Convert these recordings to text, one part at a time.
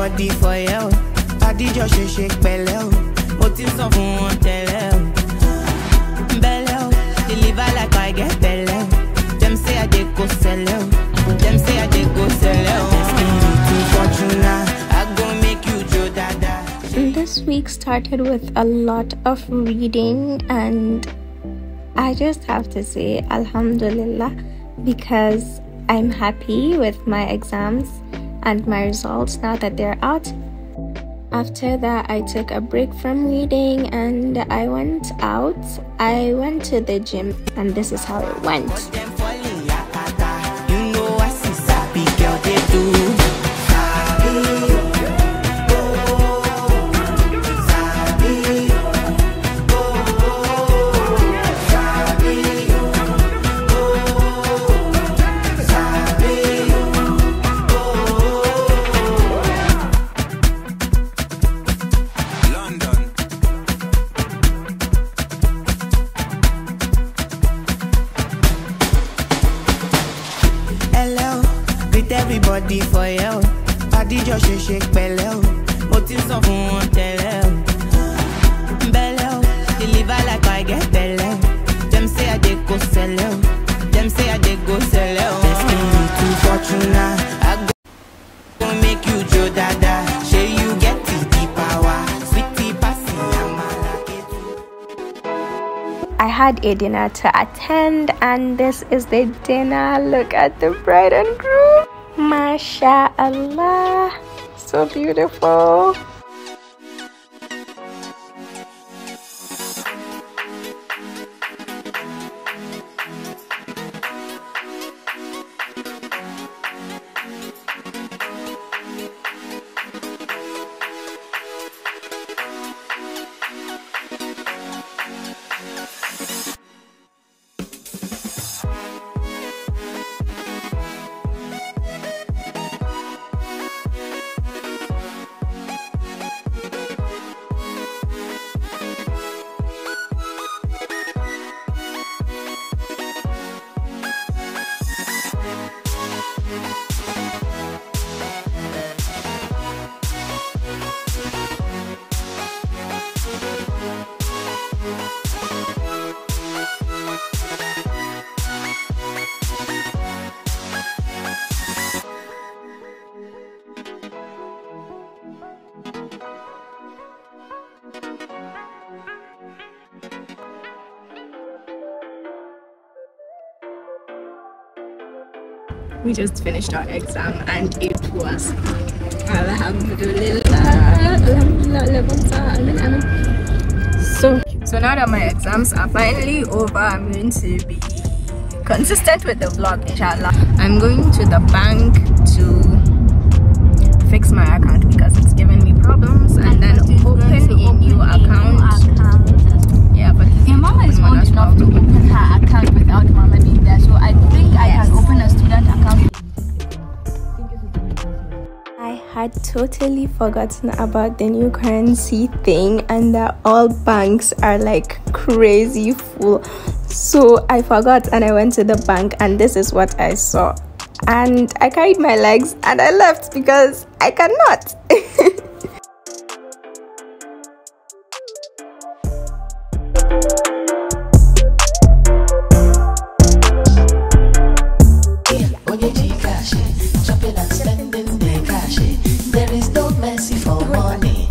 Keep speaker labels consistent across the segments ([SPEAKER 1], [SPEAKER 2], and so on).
[SPEAKER 1] everybody for you. I did your shake belly. What is up on tele? Belly, deliver like I get belly. Them say I did go sell. Them say I did go sell. I go make you Joe Dada.
[SPEAKER 2] This week started with a lot of reading, and I just have to say Alhamdulillah, because I'm happy with my exams and my results now that they're out. After that, I took a break from reading and I went out. I went to the gym, and this is how it went.
[SPEAKER 1] Everybody for you. I did your shake belly. What is up on tele? Belly, deliver like I get belly. Them say I did go sell. Them say I did go sell. Destiny to fortuna. I go make you Joe Dada. Say you get the power. Sweetie passy,
[SPEAKER 2] I had a dinner to attend, and this is the dinner. Look at the bride and groom. Masha Allah, so beautiful. We just finished our exam and it was Alhamdulillah. So now that my exams are finally over, I'm going to be consistent with the vlog, inshallah. I'm going to the bank to fix my account because it's giving me problems, and then open a new account. Yeah, but
[SPEAKER 3] your mama is old enough to open her account without mama being there, so I think I can open a student account.
[SPEAKER 2] I had totally forgotten about the new currency thing, and that all banks are like crazy full. So I forgot and I went to the bank, and this is what I saw. And I carried my legs and I left because I cannot.
[SPEAKER 4] There is no mercy for money.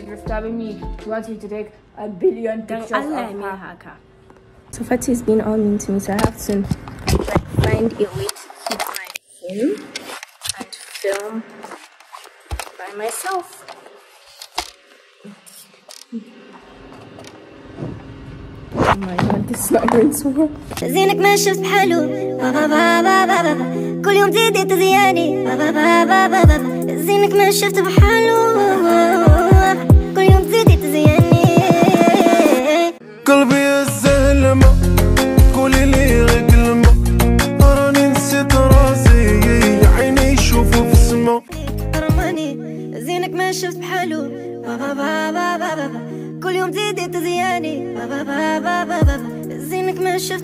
[SPEAKER 3] she's disturbing me. She wants me to take a billion pictures of her.
[SPEAKER 2] So Fati is being all mean to me, so I have to find a way to keep my phone and film by myself. Oh my god, this is not going to work.
[SPEAKER 5] زينك ما شفت بحالو بابا بابا بابا كل يوم تزيدي تزياني بابا بابا بابا زينك ما شفت بحالو كل يوم تزيدي تزياني
[SPEAKER 6] قلبي الزلمة تقولي لي غير كلمة راني نسيت راسي عيني يشوفوا في السما
[SPEAKER 5] رماني زينك ما شفت بحالو بابا بابا بابا كل يوم تزيدي تزياني بابا بابا بابا زينك ما شفت.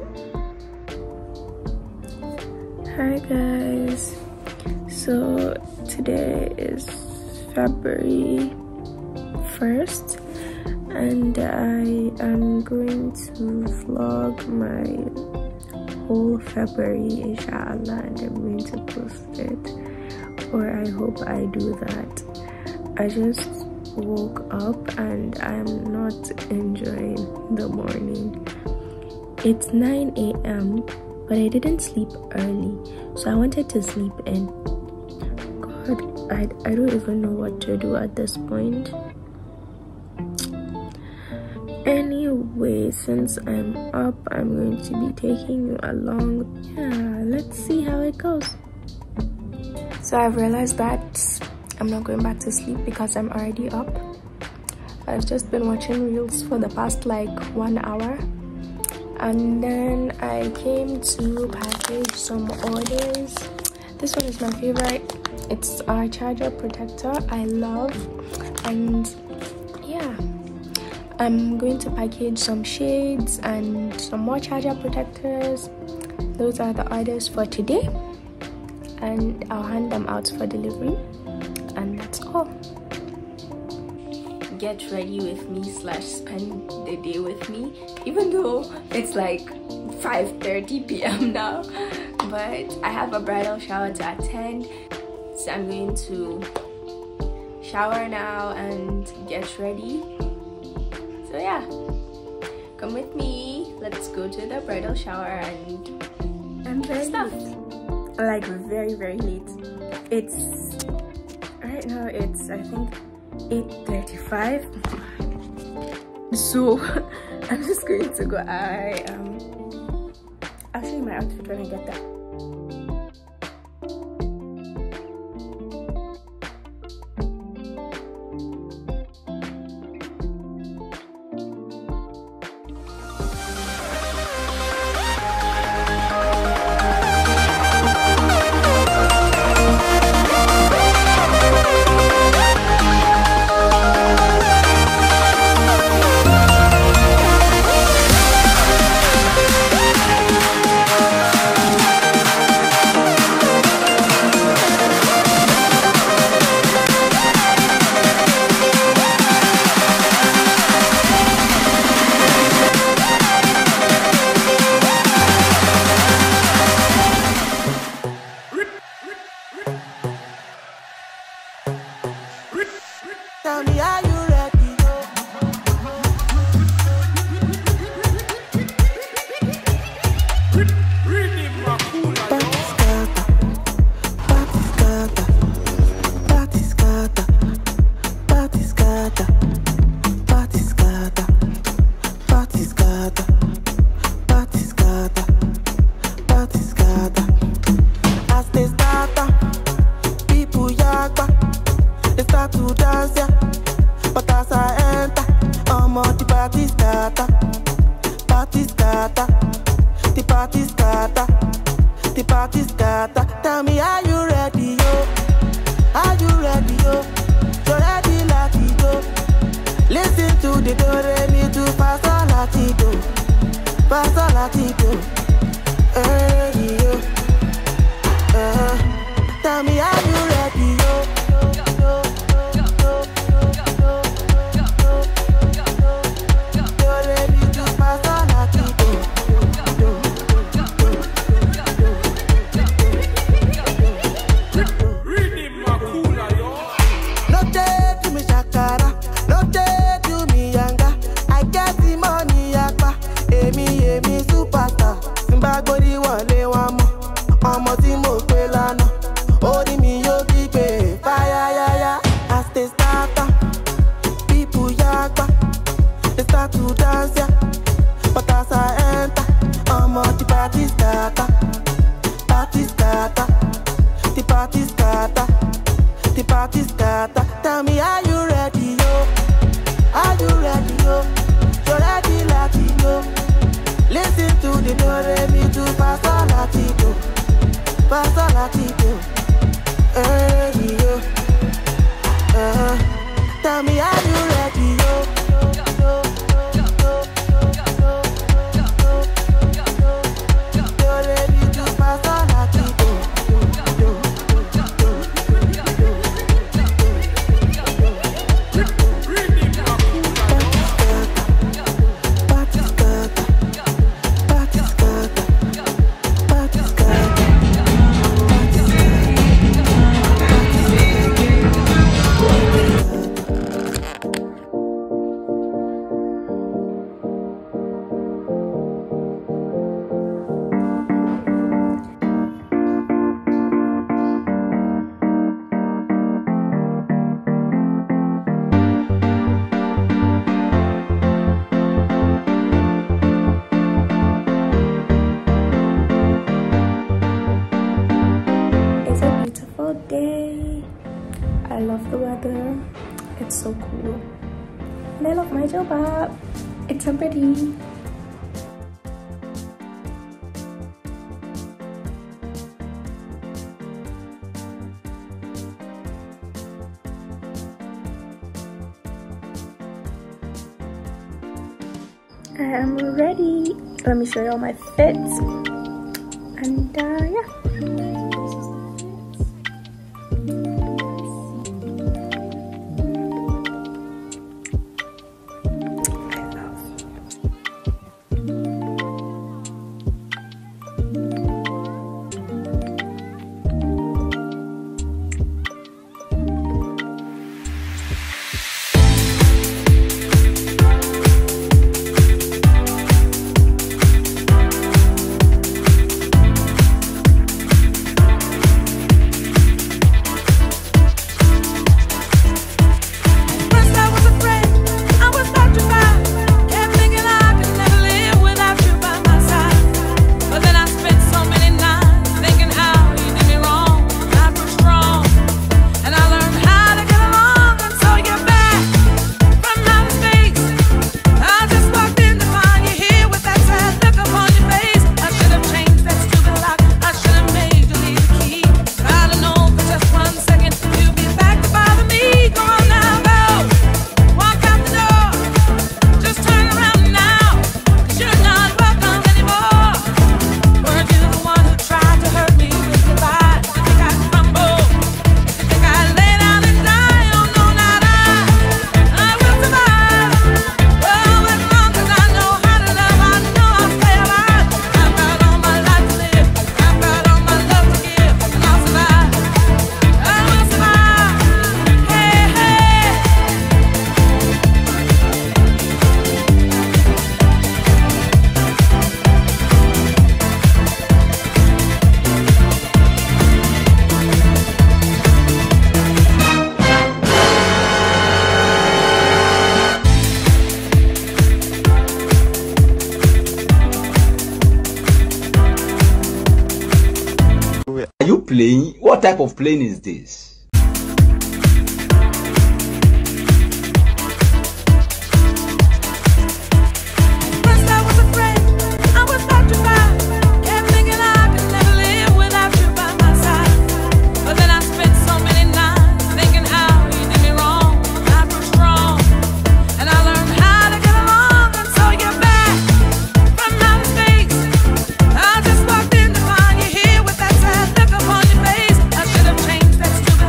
[SPEAKER 2] Hi guys, so today is February 1st and I am going to vlog my whole February inshallah, and I'm going to post it, or I hope I do that. I just woke up and I'm not enjoying the morning. It's 9 a.m. but I didn't sleep early, so I wanted to sleep in. God, I don't even know what to do at this point. Anyway, since I'm up, I'm going to be taking you along. Yeah, let's see how it goes. So I've realized that I'm not going back to sleep because I'm already up. I've just been watching reels for the past like 1 hour. And then I came to package some orders. This one is my favorite. It's our charger protector I love. And yeah, I'm going to package some shades and some more charger protectors. Those are the orders for today, and I'll hand them out for delivery, and that's all. Get ready with me / spend the day with me, even though it's like 5:30 p.m. now, but I have a bridal shower to attend, so I'm going to shower now and get ready. So yeah, come with me, let's go to the bridal shower and stuff. Like very late. It's right now, it's I think 8:35, so I'm just going to go. I'll show you my outfit when I get there.
[SPEAKER 6] Tell me, are you ready? As they start, people yagba, they start to dance, yeah. But as I enter, I'm on the party scatter, the party scatter, the party scatter. Tell me, are you ready, yo? Are you ready, yo? You're ready, Latido. Listen to the do re mi do fa sol latido, fa sol latido. Ready, yo. Tell me, are you ready, yo? to dance, yeah. But as I enter, I'm on the party starter. Party starter. The party starter. The party starter. Tell me, are you ready, yo? Are you ready, yo? You're ready, Latino. Listen to the do re mi to Pastor Latino. Pastor Latino. Ready, yo. Tell me, are you ready, yo? You're ready to Pastor Latino.
[SPEAKER 2] Day. I love the weather. It's so cool. And I love my jilbab. It's so pretty. I am ready. Let me show you all my fits. And yeah.
[SPEAKER 7] Are you playing? What type of plane is this?
[SPEAKER 8] I should have changed that stupid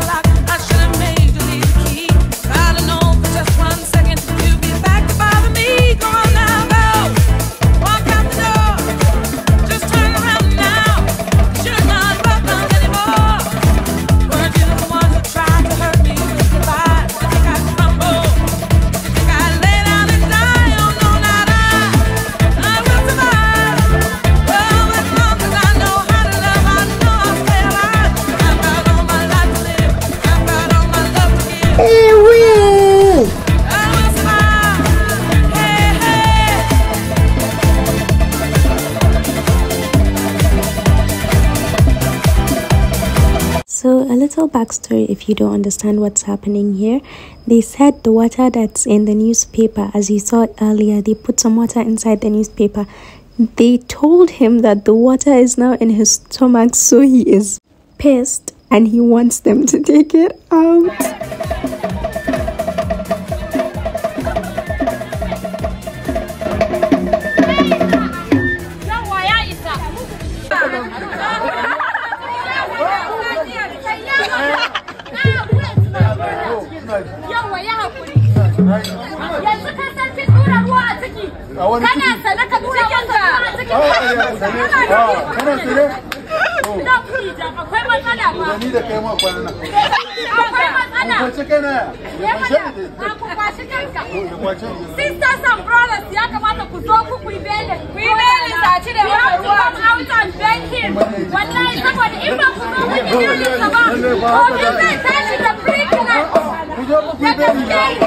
[SPEAKER 2] backstory if you don't understand what's happening here. They said the water that's in the newspaper, as you saw earlier, they put some water inside the newspaper. They told him that the water is now in his stomach, so he is pissed and he wants them to take it out.
[SPEAKER 8] Sisters and brothers, you have to out and beg him. One night, somebody, if I'm